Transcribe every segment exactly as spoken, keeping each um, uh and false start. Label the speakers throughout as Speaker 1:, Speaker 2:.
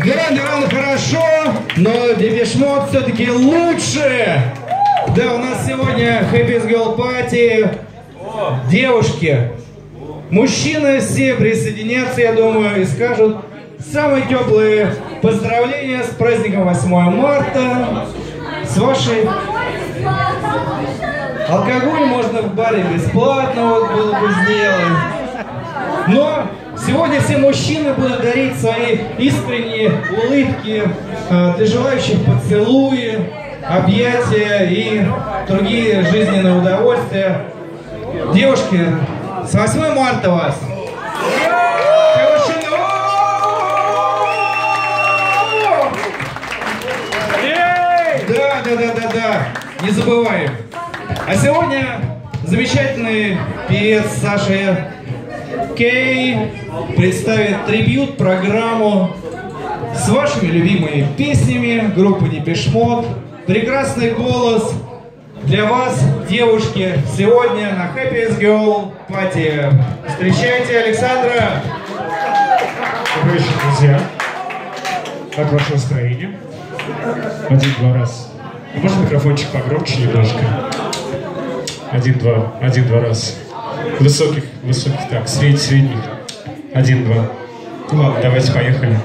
Speaker 1: Дюран Дюран хорошо, но Депеш Мод все-таки лучше. Да, у нас сегодня Happy Girl Party. Девушки, мужчины все присоединятся, я думаю, и скажут самые теплые поздравления с праздником восьмое марта. С вашей... Алкоголь можно в баре бесплатно, вот было бы сделано. Но сегодня все мужчины будут дарить свои искренние улыбки э, для желающих поцелуи, объятия и другие жизненные удовольствия. Девушки, с восьмое марта вас! Да, да, да, да, да, не забываем. А сегодня замечательный певец Саша Кей представит трибьют-программу с вашими любимыми песнями группы Депеш Мод. Прекрасный голос для вас, девушки, сегодня на Happy Girl Party. Встречайте Александра.
Speaker 2: Добрый вечер, друзья. Как ваше настроение? Один-два раз. А можно микрофончик погромче немножко? Один-два, один-два раз. Высоких, высоких, так, средних, средних. Один-два. Ладно, давайте поехали.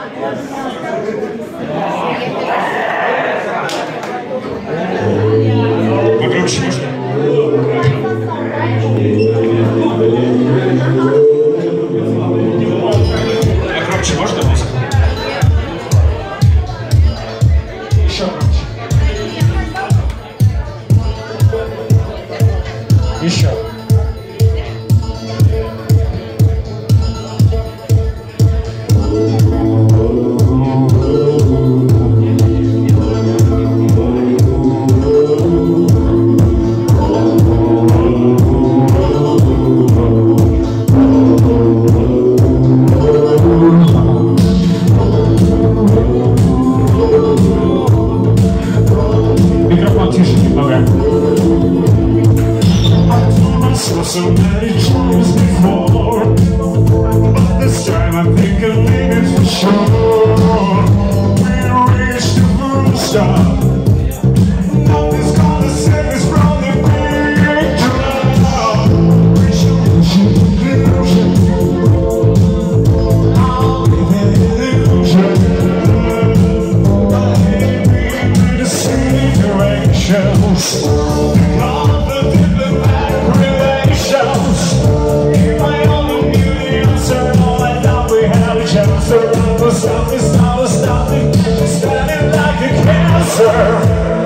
Speaker 2: Погромче можно? Погромче можно? Еще громче. Еще. Микрофон тише немного. So many times before, but this time I think I need it for sure. We reached the moon star. Nothing's gonna save us from the big drop. We should live illusion. I'll live an illusion. I hate being in the same directions. Stop me, stop me, stop me, standing like a cancer.